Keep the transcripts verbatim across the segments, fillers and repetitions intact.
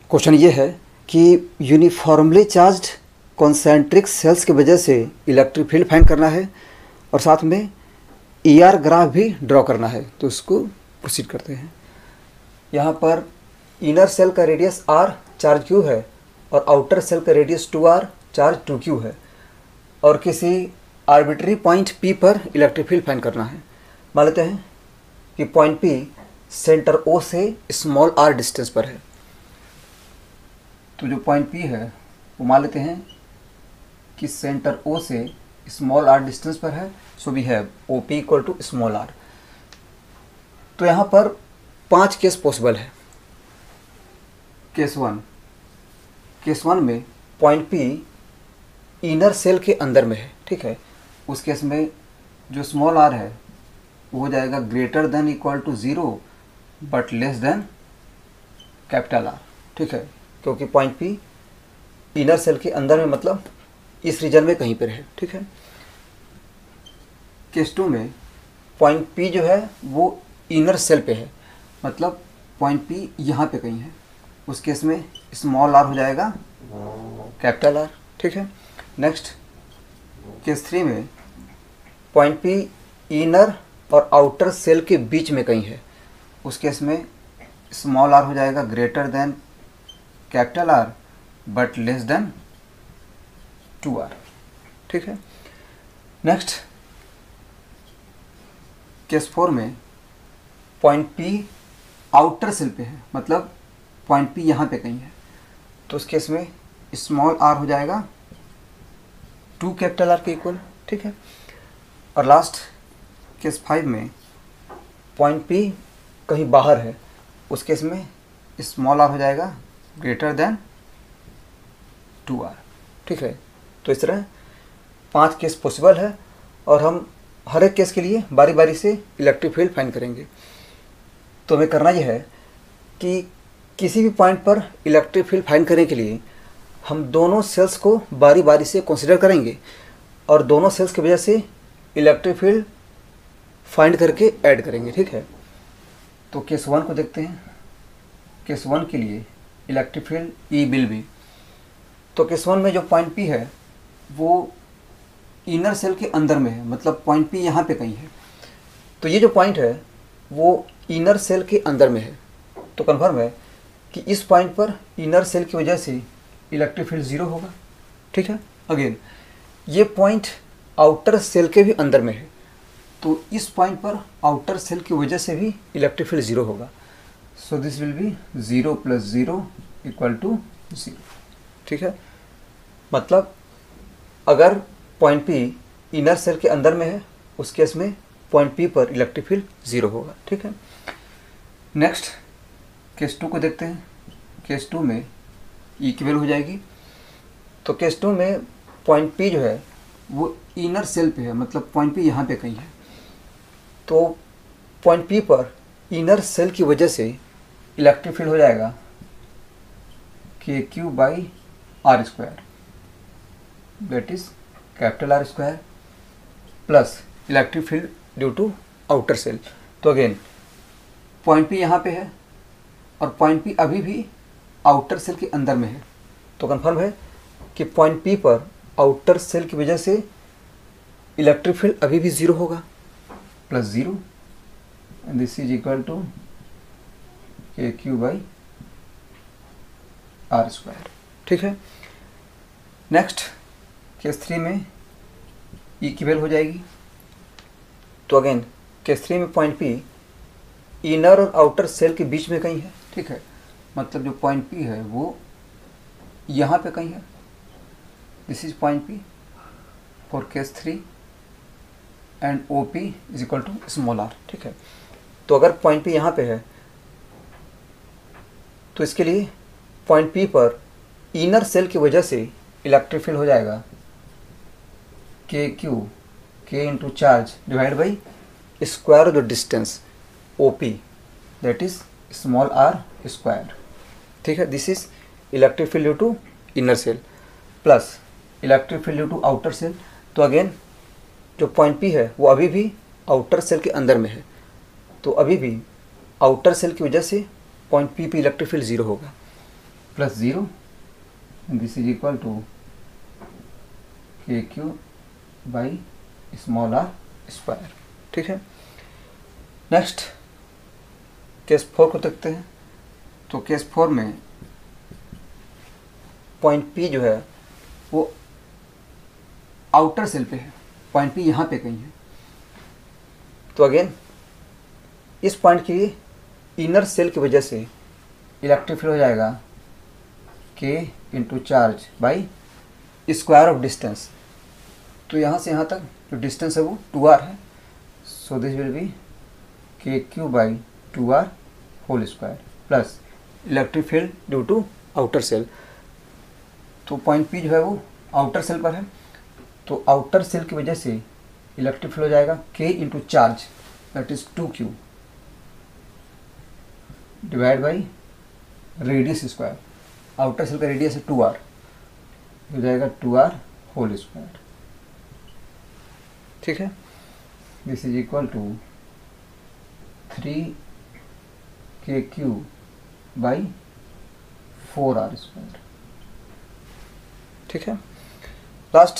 Question ये है कि यूनिफॉर्मली चार्ज्ड कॉन्सेंट्रिक सेल्स की वजह से इलेक्ट्रिक फील्ड फाइंड करना है और साथ में ई आर ग्राफ भी ड्रॉ करना है। तो इसको प्रोसीड करते हैं। यहाँ पर इनर सेल का रेडियस आर चार्ज क्यू है और आउटर सेल का radius two R charge two Q है और किसी आर्बिट्री पॉइंट पी पर इलेक्ट्रिक फील्ड फाइंड करना है। मान लेते हैं कि पॉइंट पी सेंटर ओ से स्मॉल आर डिस्टेंस पर है। तो जो पॉइंट पी है वो मान लेते हैं कि सेंटर ओ से स्मॉल आर डिस्टेंस पर है। So we have O P equal to small R. तो यहाँ पर पांच केस पॉसिबल है। केस वन केस वन में पॉइंट पी इनर सेल के अंदर में है, ठीक है। उस केस में जो स्मॉल आर है वो हो जाएगा greater than equal to zero but less than capital R, ठीक है, क्योंकि पॉइंट पी इनर सेल के अंदर में मतलब इस रीजन में कहीं पर है, ठीक है। केस टू में पॉइंट पी जो है वो इनर सेल पे है, मतलब पॉइंट पी यहाँ पे कहीं है। उस केस में स्मॉल आर हो जाएगा कैपिटल आर, ठीक है। नेक्स्ट केस थ्री में पॉइंट पी इनर और आउटर सेल के बीच में कहीं है। उस केस में स्मॉल आर हो जाएगा greater than capital R but less than two R, ठीक है। नेक्स्ट केस फोर में पॉइंट पी आउटर सेल पे है, मतलब पॉइंट पी यहाँ पे कहीं है। तो उस केस में स्मॉल आर हो जाएगा टू कैपिटल आर के इक्वल, ठीक है। और लास्ट केस फाइव में पॉइंट पी कहीं बाहर है। उस केस में स्मॉल आर हो जाएगा ग्रेटर देन टू आर, ठीक है। तो इस तरह पांच केस पॉसिबल है और हम हर एक केस के लिए बारी बारी से इलेक्ट्रिक फील्ड फाइंड करेंगे। तो हमें करना यह है कि किसी भी पॉइंट पर इलेक्ट्रिक फील्ड फाइंड करने के लिए हम दोनों सेल्स को बारी बारी से कंसीडर करेंगे और दोनों सेल्स की वजह से इलेक्ट्रिक फील्ड फाइंड करके ऐड करेंगे, ठीक है। तो केस वन को देखते हैं। केस वन के लिए electric field E will be. तो केस वन में जो पॉइंट पी है वो इनर सेल के अंदर में है, मतलब पॉइंट पी यहाँ पे कहीं है। तो ये जो पॉइंट है वो इनर सेल के अंदर में है। तो कन्फर्म है कि इस पॉइंट पर इनर सेल की वजह से इलेक्ट्रिक फील्ड ज़ीरो होगा, ठीक है। अगेन ये पॉइंट आउटर सेल के भी अंदर में है, तो इस पॉइंट पर आउटर सेल की वजह से भी इलेक्ट्रिक फील्ड ज़ीरो होगा। So this will be zero plus zero equal to zero, ठीक है। मतलब अगर पॉइंट पी इनर सेल के अंदर में है उस केस में पॉइंट पी पर इलेक्ट्रिक फील्ड ज़ीरो होगा, ठीक है। नेक्स्ट केस टू को देखते हैं। केस टू में ई की वैल्यू हो जाएगी। तो केस टू में पॉइंट पी जो है वो इनर सेल पे है, मतलब पॉइंट पी यहाँ पे कहीं है। तो पॉइंट पी पर इनर सेल की वजह से इलेक्ट्रिक फील्ड हो जाएगा K Q by R square, that is capital R square plus electric field due to outer cell. तो अगेन पॉइंट पी यहाँ पे है और पॉइंट पी अभी भी आउटर सेल के अंदर में है। तो कंफर्म है कि पॉइंट पी पर आउटर सेल की वजह से इलेक्ट्रिक फील्ड अभी भी ज़ीरो होगा, plus zero and this is equal to K Q by R square, ठीक है। नेक्स्ट केस थ्री में ई की वैल्यू हो जाएगी। तो अगेन केस थ्री में पॉइंट पी इनर और आउटर सेल के बीच में कहीं है, ठीक है। मतलब जो पॉइंट पी है वो यहाँ पे कहीं है। This is point P for case three and O P is equal to small R, ठीक है। तो अगर पॉइंट पी यहाँ पे है तो इसके लिए पॉइंट पी पर इनर सेल की वजह से इलेक्ट्रिक फील्ड हो जाएगा K Q K into charge divide by square of the distance O P, that is small R square, ठीक है। This is electric field due to inner cell plus electric field due to outer cell. तो again जो point P है वो अभी भी outer cell के अंदर में है, तो अभी भी आउटर सेल की वजह से पॉइंट पी पे इलेक्ट्रिक फील्ड ज़ीरो होगा। Plus zero, this is equal to K Q by small R square. ठीक है, नेक्स्ट केस फोर को देखते हैं। तो केस फोर में पॉइंट पी जो है वो आउटर सेल पे है, पॉइंट पी यहाँ पे कहीं है। तो अगेन इस पॉइंट की इनर सेल की वजह से इलेक्ट्रिक फील्ड हो जाएगा K into charge by square of distance. तो यहाँ से यहाँ तक जो डिस्टेंस है वो टू आर है, so this will be K Q by two R whole square plus electric field due to outer cell. तो पॉइंट पी जो है वो आउटर सेल पर है, तो आउटर सेल की वजह से इलेक्ट्रिक फील्ड हो जाएगा K into charge that is two Q divide by radius square. Outer cell का रेडियस है टू आर, हो जाएगा टू आर होल स्क्वायर। ठीक है, this is equal to three K Q by four R square. ठीक है, last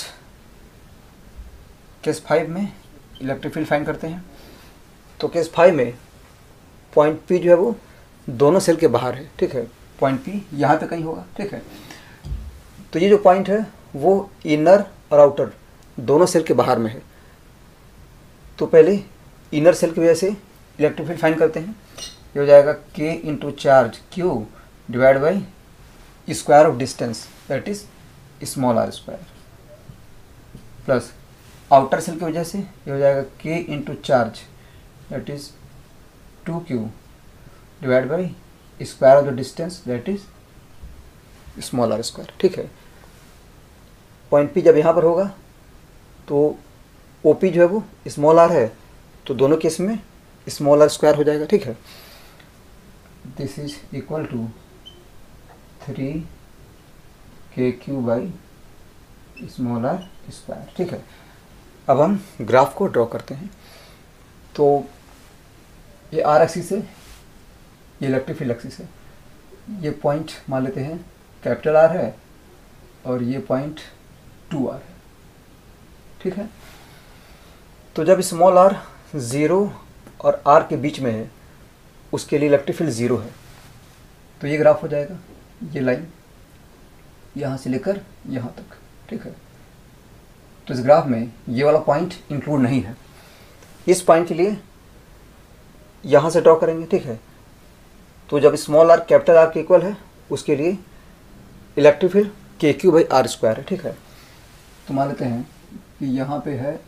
case five में electric field find करते हैं। तो केस फाइव में पॉइंट पी जो है वो दोनों सेल के बाहर है। ठीक है, पॉइंट पी यहाँ पे कहीं होगा। ठीक है, तो ये जो पॉइंट है वो इनर और आउटर दोनों सेल के बाहर में है। तो पहले इनर सेल की वजह से इलेक्ट्रिक फील्ड फाइंड करते हैं। ये हो जाएगा K into charge Q divide by square of distance that is small R square plus outer cell की वजह से ये हो जाएगा K into charge that is two Q divide by square of the distance that is small R square. ठीक है, point P जब यहाँ पर होगा तो ओ पी जो है वो स्मॉल आर है, तो दोनों केस में स्मॉल आर स्क्वायर हो जाएगा। ठीक है, this is equal to three K Q by small R square. ठीक है, अब हम ग्राफ को ड्रॉ करते हैं। तो ये आर एक्सिस है, ये इलेक्ट्रिक फील्ड एक्सिस है। ये पॉइंट मान लेते हैं कैपिटल आर है और ये पॉइंट टू आर है। ठीक है, तो जब स्मॉल आर ज़ीरो और आर के बीच में है उसके लिए इलेक्ट्रिक फील्ड ज़ीरो है। तो ये ग्राफ हो जाएगा, ये लाइन यहाँ से लेकर यहाँ तक। ठीक है, तो इस ग्राफ में ये वाला पॉइंट इंक्लूड नहीं है। इस पॉइंट के लिए यहाँ से ड्रॉ करेंगे। ठीक है, तो जब स्मॉल आर कैपिटल आर के इक्वल है उसके लिए electric field K Q by R square है। ठीक है, तो मान लेते हैं कि यहाँ पे है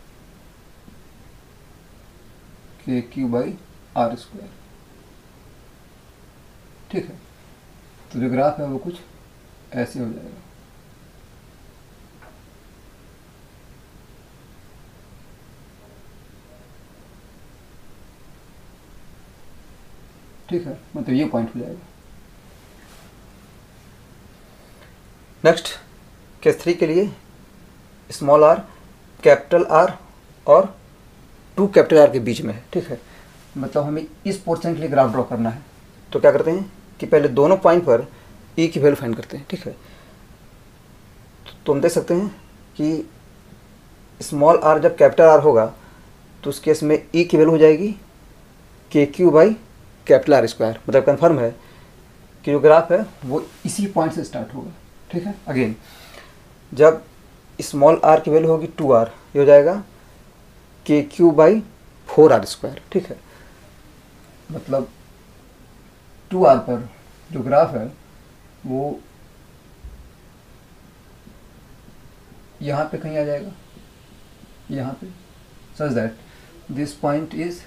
के क्यू बाई आर स्क्वायर। ठीक है, तो जो ग्राफ है वो कुछ ऐसे हो जाएगा। ठीक है, मतलब ये पॉइंट हो जाएगा। नेक्स्ट केस थ्री के लिए स्मॉल आर कैपिटल आर और टू कैपिटल आर के बीच में है। ठीक है, मतलब हमें इस पोर्शन के लिए ग्राफ ड्रॉ करना है। तो क्या करते हैं कि पहले दोनों पॉइंट पर ई की वैल्यू फाइंड करते हैं। ठीक है, तो हम देख सकते हैं कि स्मॉल आर जब कैपिटल आर होगा तो उस केस में ई की वैल्यू हो जाएगी K Q by capital R square. मतलब कन्फर्म है कि जो ग्राफ है वो इसी पॉइंट से स्टार्ट होगा। ठीक है, अगेन जब स्मॉल आर की वैल्यू होगी टू आर, ये हो जाएगा K Q by four R square. ठीक है, मतलब टू आर पर जो ग्राफ है वो यहाँ पे कहीं आ जाएगा, यहाँ पे, such that this point is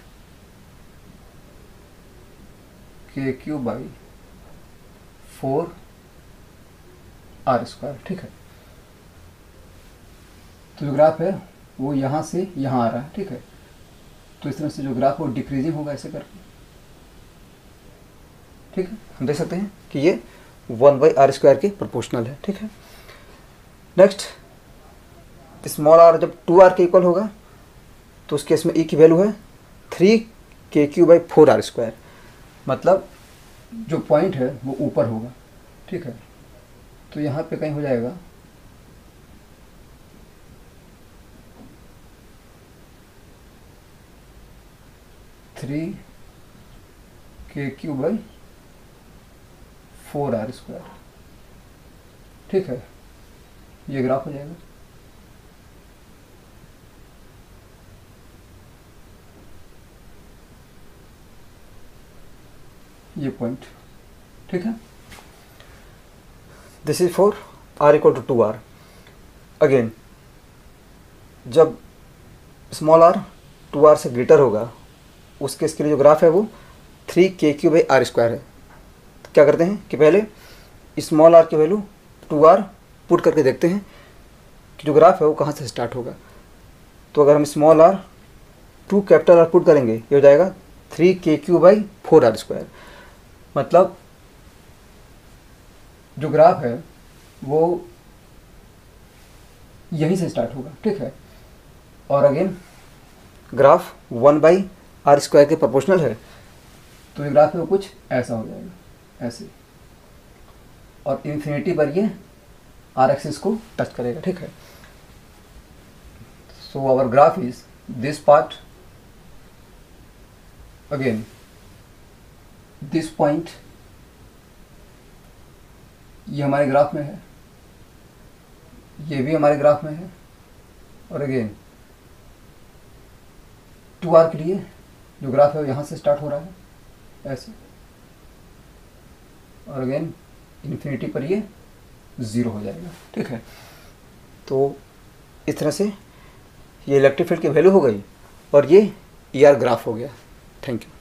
K Q by four R square. ठीक है, तो जो ग्राफ है वो यहाँ से यहाँ आ रहा है। ठीक है, तो इस तरह से जो ग्राफ है वो डिक्रीजिंग होगा ऐसे करके। ठीक है, हम देख सकते हैं कि ये वन बाई आर स्क्वायर के प्रोपोर्शनल है। ठीक है, नेक्स्ट स्मॉल आर जब टू आर के इक्वल होगा तो उस केस में ई की वैल्यू है three K Q by four R square. मतलब जो पॉइंट है वो ऊपर होगा। ठीक है, तो यहाँ पे कहीं हो जाएगा three K Q by four R square. ठीक है, ये ग्राफ हो जाएगा। ये पॉइंट, ठीक है। This is for R equal to two R. Again जब स्मॉल आर टू आर से ग्रेटर होगा उस केस के लिए जो ग्राफ है वो three K Q by R square है। तो क्या करते हैं कि पहले स्मॉल आर की वैल्यू टू आर पुट करके देखते हैं कि जो ग्राफ है वो कहाँ से स्टार्ट होगा। तो अगर हम small are to capital R put करेंगे ये हो जाएगा three K Q by four R square. मतलब जो ग्राफ है वो यहीं से स्टार्ट होगा। ठीक है, और again graph one by R square के प्रोपोर्शनल है, तो ये ग्राफ है वो कुछ ऐसा हो जाएगा, ऐसे, और इन्फिनिटी पर ये आर एक्सिस को टच करेगा। ठीक है, so our graph is this part, again this point ये हमारे ग्राफ में है, ये भी हमारे ग्राफ में है, और अगेन टू आर के लिए जो ग्राफ है वो यहाँ से स्टार्ट हो रहा है ऐसे, और अगेन इन्फिनिटी पर ये ज़ीरो हो जाएगा। ठीक है, तो इस तरह से ये इलेक्ट्रिक फील्ड की वैल्यू हो गई और ये ई आर ग्राफ हो गया। Thank you.